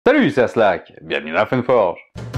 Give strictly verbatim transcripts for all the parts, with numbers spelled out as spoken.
Salut, c'est Aslak, bienvenue dans la Funforge.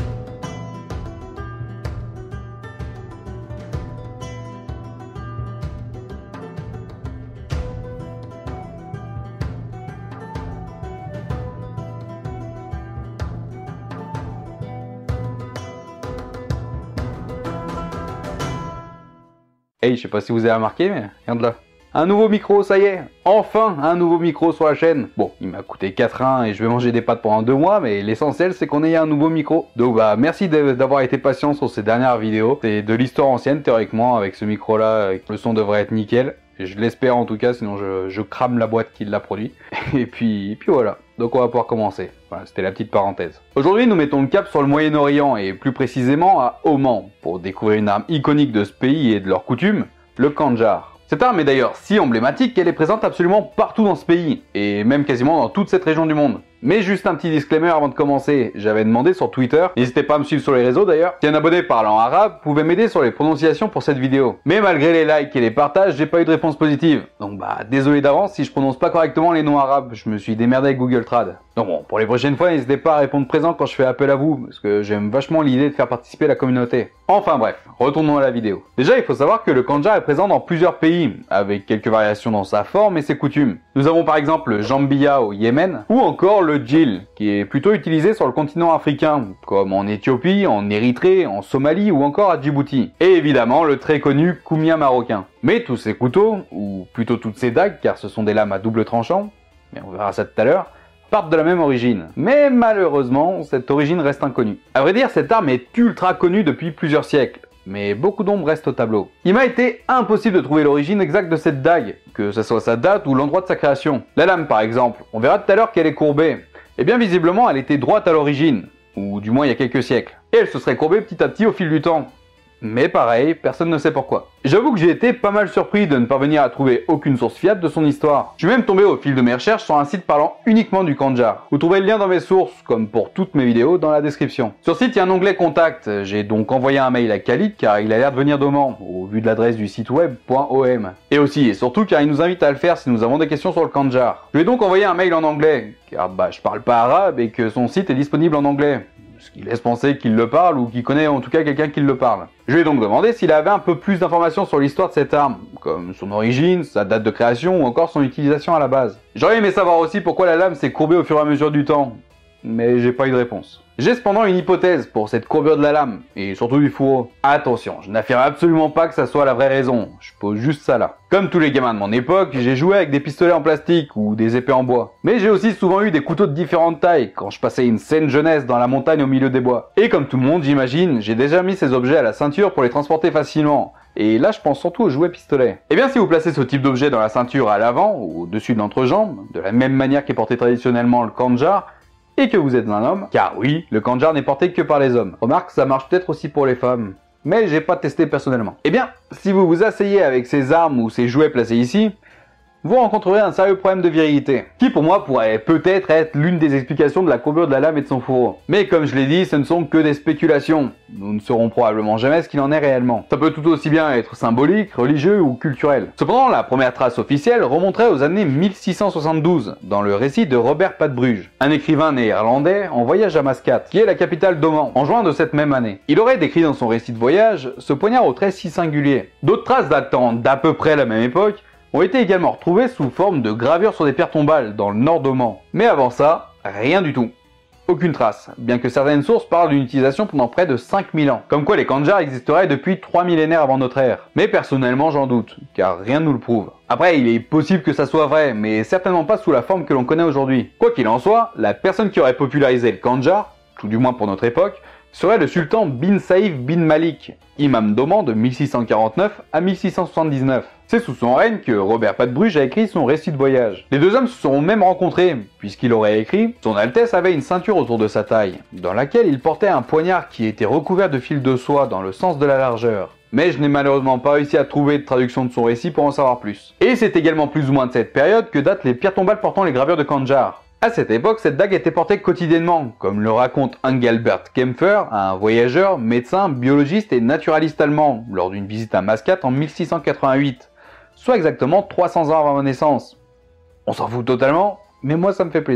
Hey, je sais pas si vous avez remarqué, mais regarde là. Un nouveau micro, ça y est. Enfin, un nouveau micro sur la chaîne. Bon, il m'a coûté quatre reins et je vais manger des pâtes pendant deux mois, mais l'essentiel, c'est qu'on ait un nouveau micro. Donc bah, merci d'avoir été patient sur ces dernières vidéos. C'est de l'histoire ancienne, théoriquement, avec ce micro-là, le son devrait être nickel. Je l'espère en tout cas, sinon je, je crame la boîte qui l'a produit. Et puis, et puis voilà. Donc on va pouvoir commencer. Voilà, c'était la petite parenthèse. Aujourd'hui, nous mettons le cap sur le Moyen-Orient et plus précisément à Oman pour découvrir une arme iconique de ce pays et de leurs coutumes, le khandjar. Cette arme est d'ailleurs si emblématique qu'elle est présente absolument partout dans ce pays, et même quasiment dans toute cette région du monde. Mais juste un petit disclaimer avant de commencer, j'avais demandé sur Twitter, n'hésitez pas à me suivre sur les réseaux d'ailleurs, si un abonné parlant arabe pouvait m'aider sur les prononciations pour cette vidéo. Mais malgré les likes et les partages, j'ai pas eu de réponse positive. Donc bah désolé d'avance si je prononce pas correctement les noms arabes, je me suis démerdé avec Google Trad. Donc bon, pour les prochaines fois, n'hésitez pas à répondre présent quand je fais appel à vous, parce que j'aime vachement l'idée de faire participer la communauté. Enfin bref, retournons à la vidéo. Déjà, il faut savoir que le khandjar est présent dans plusieurs pays, avec quelques variations dans sa forme et ses coutumes. Nous avons par exemple le jambiya au Yémen, ou encore le djil, qui est plutôt utilisé sur le continent africain, comme en Éthiopie, en Érythrée, en Somalie ou encore à Djibouti. Et évidemment le très connu koumia marocain. Mais tous ces couteaux, ou plutôt toutes ces dagues, car ce sont des lames à double tranchant, mais on verra ça tout à l'heure, partent de la même origine. Mais malheureusement, cette origine reste inconnue. À vrai dire, cette arme est ultra connue depuis plusieurs siècles, mais beaucoup d'ombres restent au tableau. Il m'a été impossible de trouver l'origine exacte de cette dague, que ce soit sa date ou l'endroit de sa création. La lame par exemple, on verra tout à l'heure qu'elle est courbée. Et bien visiblement, elle était droite à l'origine, ou du moins il y a quelques siècles. Et elle se serait courbée petit à petit au fil du temps. Mais pareil, personne ne sait pourquoi. J'avoue que j'ai été pas mal surpris de ne parvenir à trouver aucune source fiable de son histoire. Je suis même tombé au fil de mes recherches sur un site parlant uniquement du khandjar. Vous trouverez le lien dans mes sources, comme pour toutes mes vidéos, dans la description. Sur le site, il y a un onglet contact. J'ai donc envoyé un mail à Khalid car il a l'air de venir d'Oman, au vu de l'adresse du site web .om. Et aussi et surtout car il nous invite à le faire si nous avons des questions sur le khandjar. Je lui ai donc envoyé un mail en anglais, car bah je parle pas arabe et que son site est disponible en anglais. Ce qui laisse penser qu'il le parle ou qu'il connaît en tout cas quelqu'un qui le parle. Je lui ai donc demandé s'il avait un peu plus d'informations sur l'histoire de cette arme, comme son origine, sa date de création ou encore son utilisation à la base. J'aurais aimé savoir aussi pourquoi la lame s'est courbée au fur et à mesure du temps, mais j'ai pas eu de réponse. J'ai cependant une hypothèse pour cette courbure de la lame, et surtout du fourreau. Attention, je n'affirme absolument pas que ça soit la vraie raison, je pose juste ça là. Comme tous les gamins de mon époque, j'ai joué avec des pistolets en plastique ou des épées en bois. Mais j'ai aussi souvent eu des couteaux de différentes tailles quand je passais une saine jeunesse dans la montagne au milieu des bois. Et comme tout le monde, j'imagine, j'ai déjà mis ces objets à la ceinture pour les transporter facilement. Et là, je pense surtout aux jouets pistolets. Et bien, si vous placez ce type d'objet dans la ceinture à l'avant ou au-dessus de l'entrejambe, de la même manière qu'est porté traditionnellement le khandjar, et que vous êtes un homme, car oui, le khandjar n'est porté que par les hommes. Remarque, ça marche peut-être aussi pour les femmes, mais j'ai pas testé personnellement. Eh bien, si vous vous asseyez avec ces armes ou ces jouets placés ici, vous rencontrerez un sérieux problème de virilité, qui pour moi pourrait peut-être être l'une des explications de la courbure de la lame et de son fourreau. Mais comme je l'ai dit, ce ne sont que des spéculations. Nous ne saurons probablement jamais ce qu'il en est réellement. Ça peut tout aussi bien être symbolique, religieux ou culturel. Cependant, la première trace officielle remonterait aux années mille six cent soixante-douze, dans le récit de Robert Padbruge, un écrivain néerlandais en voyage à Mascate, qui est la capitale d'Oman, en juin de cette même année. Il aurait décrit dans son récit de voyage ce poignard au trait si singulier. D'autres traces datant d'à peu près la même époque ont été également retrouvés sous forme de gravures sur des pierres tombales dans le nord d'Oman. Mais avant ça, rien du tout. Aucune trace, bien que certaines sources parlent d'une utilisation pendant près de cinq mille ans, comme quoi les khandjars existeraient depuis trois millénaires avant notre ère. Mais personnellement j'en doute, car rien ne nous le prouve. Après, il est possible que ça soit vrai, mais certainement pas sous la forme que l'on connaît aujourd'hui. Quoi qu'il en soit, la personne qui aurait popularisé le khandjar, tout du moins pour notre époque, serait le sultan bin Saïf bin Malik, imam d'Oman de mille six cent quarante-neuf à mille six cent soixante-dix-neuf. C'est sous son règne que Robert Padbruge a écrit son récit de voyage. Les deux hommes se seront même rencontrés, puisqu'il aurait écrit « Son Altesse avait une ceinture autour de sa taille, dans laquelle il portait un poignard qui était recouvert de fils de soie dans le sens de la largeur. » Mais je n'ai malheureusement pas réussi à trouver de traduction de son récit pour en savoir plus. Et c'est également plus ou moins de cette période que datent les pierres tombales portant les gravures de khandjar. À cette époque, cette dague était portée quotidiennement, comme le raconte Engelbert Kempfer, un voyageur, médecin, biologiste et naturaliste allemand, lors d'une visite à Mascate en mille six cent quatre-vingt-huit, soit exactement trois cents ans avant ma naissance. On s'en fout totalement, mais moi ça me fait plaisir.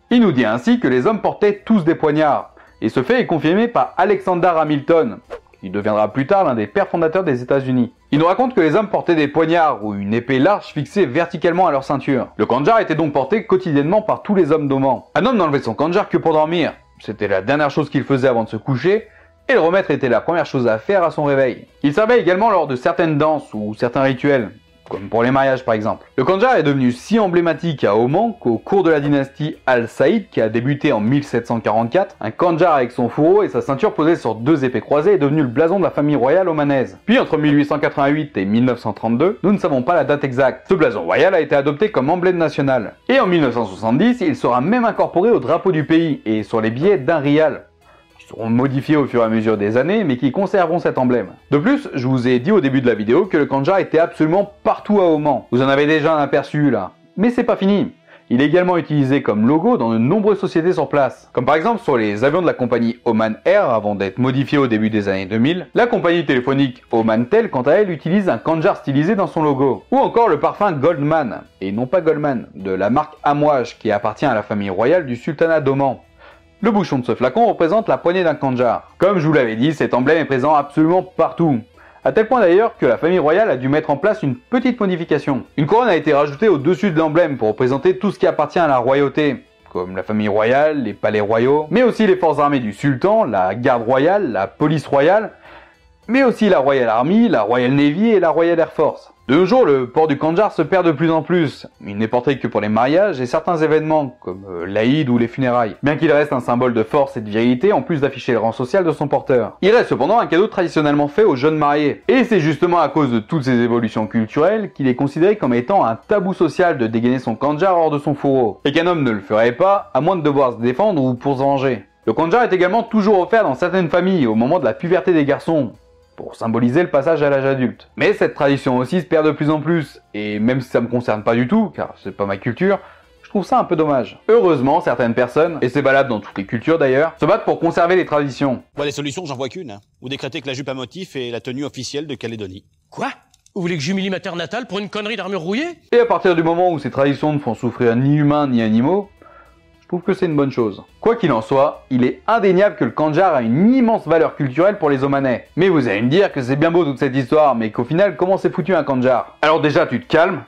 Il nous dit ainsi que les hommes portaient tous des poignards, et ce fait est confirmé par Alexander Hamilton, qui deviendra plus tard l'un des pères fondateurs des États-Unis. Il nous raconte que les hommes portaient des poignards ou une épée large fixée verticalement à leur ceinture. Le kandjar était donc porté quotidiennement par tous les hommes d'Oman. Un homme n'enlevait son kandjar que pour dormir. C'était la dernière chose qu'il faisait avant de se coucher, et le remettre était la première chose à faire à son réveil. Il servait également lors de certaines danses ou certains rituels, comme pour les mariages par exemple. Le kandjar est devenu si emblématique à Oman qu'au cours de la dynastie Al Saïd, qui a débuté en mille sept cent quarante-quatre, un kandjar avec son fourreau et sa ceinture posée sur deux épées croisées est devenu le blason de la famille royale omanaise. Puis entre mille huit cent quatre-vingt-huit et mille neuf cent trente-deux, nous ne savons pas la date exacte. Ce blason royal a été adopté comme emblème national. Et en mille neuf cent soixante-dix, il sera même incorporé au drapeau du pays et sur les billets d'un rial, seront modifiés au fur et à mesure des années, mais qui conserveront cet emblème. De plus, je vous ai dit au début de la vidéo que le kandjar était absolument partout à Oman. Vous en avez déjà un aperçu là. Mais c'est pas fini. Il est également utilisé comme logo dans de nombreuses sociétés sur place. Comme par exemple sur les avions de la compagnie Oman Air avant d'être modifiés au début des années deux mille. La compagnie téléphonique Omantel, quant à elle, utilise un kandjar stylisé dans son logo. Ou encore le parfum Goldman, et non pas Goldman, de la marque Amouage qui appartient à la famille royale du sultanat d'Oman. Le bouchon de ce flacon représente la poignée d'un kandjar. Comme je vous l'avais dit, cet emblème est présent absolument partout. À tel point d'ailleurs que la famille royale a dû mettre en place une petite modification. Une couronne a été rajoutée au-dessus de l'emblème pour représenter tout ce qui appartient à la royauté, comme la famille royale, les palais royaux, mais aussi les forces armées du sultan, la garde royale, la police royale, mais aussi la Royal Army, la Royal Navy et la Royal Air Force. De nos jours, le port du kandjar se perd de plus en plus. Il n'est porté que pour les mariages et certains événements, comme euh, l'Aïd ou les funérailles. Bien qu'il reste un symbole de force et de virilité, en plus d'afficher le rang social de son porteur. Il reste cependant un cadeau traditionnellement fait aux jeunes mariés. Et c'est justement à cause de toutes ces évolutions culturelles qu'il est considéré comme étant un tabou social de dégainer son kandjar hors de son fourreau. Et qu'un homme ne le ferait pas, à moins de devoir se défendre ou pour se venger. Le kandjar est également toujours offert dans certaines familles au moment de la puberté des garçons, pour symboliser le passage à l'âge adulte. Mais cette tradition aussi se perd de plus en plus, et même si ça me concerne pas du tout, car c'est pas ma culture, je trouve ça un peu dommage. Heureusement, certaines personnes, et c'est valable dans toutes les cultures d'ailleurs, se battent pour conserver les traditions. Moi, les solutions, j'en vois qu'une. Hein. Vous décrétez que la jupe à motif est la tenue officielle de Calédonie. Quoi? Vous voulez que j'humilie ma terre natale pour une connerie d'armure rouillée? Et à partir du moment où ces traditions ne font souffrir ni humains ni animaux, je trouve que c'est une bonne chose. Quoi qu'il en soit, il est indéniable que le kandjar a une immense valeur culturelle pour les Omanais. Mais vous allez me dire que c'est bien beau toute cette histoire, mais qu'au final, comment c'est foutu un kandjar? Alors déjà, tu te calmes,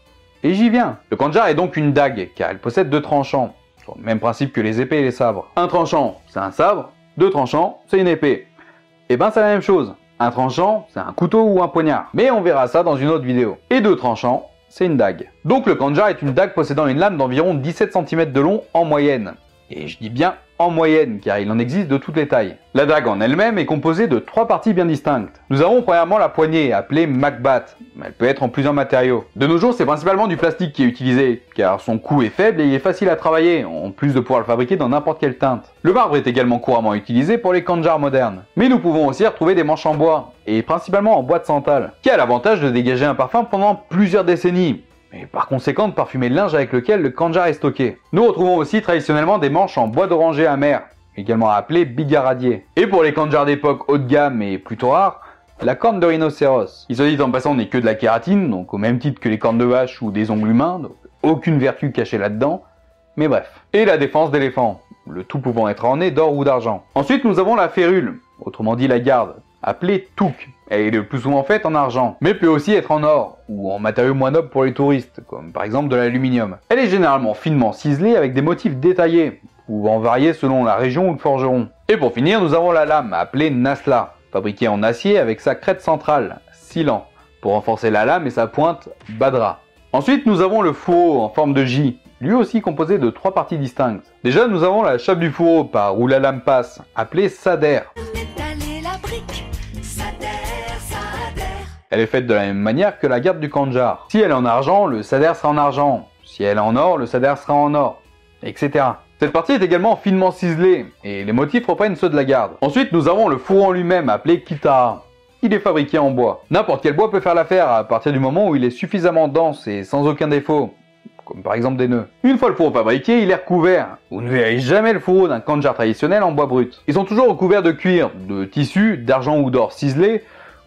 et j'y viens. Le kandjar est donc une dague, car elle possède deux tranchants, sur le même principe que les épées et les sabres. Un tranchant, c'est un sabre, deux tranchants, c'est une épée. Et ben c'est la même chose. Un tranchant, c'est un couteau ou un poignard. Mais on verra ça dans une autre vidéo. Et deux tranchants, c'est une dague. Donc le kandjar est une dague possédant une lame d'environ dix-sept centimètres de long en moyenne. Et je dis bien en moyenne, car il en existe de toutes les tailles. La dague en elle-même est composée de trois parties bien distinctes. Nous avons premièrement la poignée, appelée makbat. Elle peut être en plusieurs matériaux. De nos jours, c'est principalement du plastique qui est utilisé, car son coût est faible et il est facile à travailler, en plus de pouvoir le fabriquer dans n'importe quelle teinte. Le marbre est également couramment utilisé pour les kandjars modernes. Mais nous pouvons aussi retrouver des manches en bois, et principalement en bois de santal, qui a l'avantage de dégager un parfum pendant plusieurs décennies, et par conséquent de parfumer le linge avec lequel le kandjar est stocké. Nous retrouvons aussi traditionnellement des manches en bois d'oranger amer, également appelées bigaradier. Et pour les kandjars d'époque haut de gamme et plutôt rares, la corne de rhinocéros. Il se dit en passant n'est que de la kératine, donc au même titre que les cornes de vache ou des ongles humains, donc aucune vertu cachée là-dedans, mais bref. Et la défense d'éléphant, le tout pouvant être orné d'or ou d'argent. Ensuite nous avons la férule, autrement dit la garde, appelée touk. Elle est le plus souvent faite en argent, mais peut aussi être en or, ou en matériaux moins nobles pour les touristes, comme par exemple de l'aluminium. Elle est généralement finement ciselée avec des motifs détaillés, pouvant varier selon la région ou le forgeron. Et pour finir, nous avons la lame, appelée nasla, fabriquée en acier avec sa crête centrale, silan, pour renforcer la lame et sa pointe, badra. Ensuite, nous avons le fourreau en forme de J, lui aussi composé de trois parties distinctes. Déjà, nous avons la chape du fourreau par où la lame passe, appelée sader. Elle est faite de la même manière que la garde du kandjar. Si elle est en argent, le sader sera en argent. Si elle est en or, le sader sera en or, et cetera. Cette partie est également finement ciselée, et les motifs reprennent ceux de la garde. Ensuite, nous avons le fourreau en lui-même, appelé kitara. Il est fabriqué en bois. N'importe quel bois peut faire l'affaire à partir du moment où il est suffisamment dense et sans aucun défaut, comme par exemple des nœuds. Une fois le fourreau fabriqué, il est recouvert. Vous ne verrez jamais le fourreau d'un kandjar traditionnel en bois brut. Ils sont toujours recouverts de cuir, de tissu, d'argent ou d'or ciselé,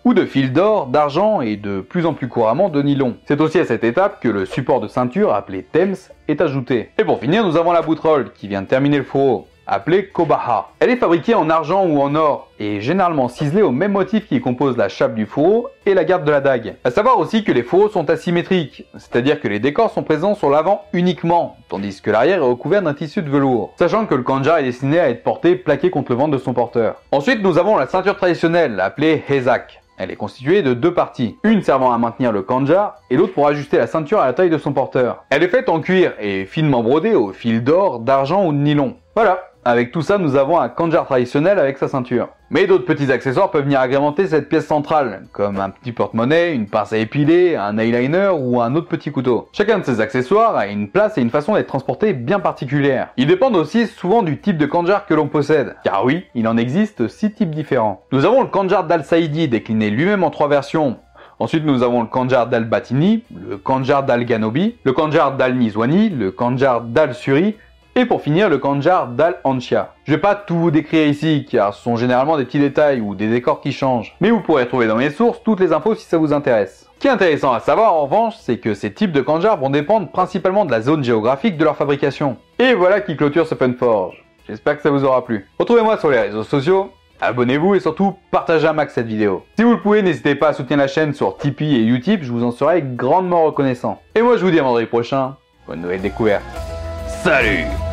ou de fil d'or, d'argent et de plus en plus couramment de nylon. C'est aussi à cette étape que le support de ceinture appelé Thames est ajouté. Et pour finir, nous avons la boutrolle qui vient de terminer le fourreau, appelée Kobaha. Elle est fabriquée en argent ou en or et généralement ciselée au même motif qui compose la chape du fourreau et la garde de la dague. À savoir aussi que les fourreaux sont asymétriques, c'est-à-dire que les décors sont présents sur l'avant uniquement, tandis que l'arrière est recouvert d'un tissu de velours, sachant que le khanjar est destiné à être porté plaqué contre le ventre de son porteur. Ensuite, nous avons la ceinture traditionnelle appelée Hezak. Elle est constituée de deux parties, une servant à maintenir le khanjar et l'autre pour ajuster la ceinture à la taille de son porteur. Elle est faite en cuir et finement brodée au fil d'or, d'argent ou de nylon. Voilà. Avec tout ça, nous avons un khanjar traditionnel avec sa ceinture. Mais d'autres petits accessoires peuvent venir agrémenter cette pièce centrale, comme un petit porte-monnaie, une pince à épiler, un eyeliner ou un autre petit couteau. Chacun de ces accessoires a une place et une façon d'être transporté bien particulière. Ils dépendent aussi souvent du type de khanjar que l'on possède, car oui, il en existe six types différents. Nous avons le khanjar d'Al-Saïdi décliné lui-même en trois versions. Ensuite, nous avons le khanjar d'Al-Batini, le khanjar d'Al-Ghanobi, le khanjar d'Al-Nizwani, le khanjar d'Al-Suri, et pour finir, le khanjar d'Al-Anshia. Je vais pas tout vous décrire ici, car ce sont généralement des petits détails ou des décors qui changent. Mais vous pourrez trouver dans mes sources toutes les infos si ça vous intéresse. Ce qui est intéressant à savoir en revanche, c'est que ces types de khanjars vont dépendre principalement de la zone géographique de leur fabrication. Et voilà qui clôture ce Funforge. J'espère que ça vous aura plu. Retrouvez-moi sur les réseaux sociaux, abonnez-vous et surtout partagez un max cette vidéo. Si vous le pouvez, n'hésitez pas à soutenir la chaîne sur Tipeee et Utip, je vous en serai grandement reconnaissant. Et moi je vous dis à vendredi prochain, bonne nouvelle découverte. Salut!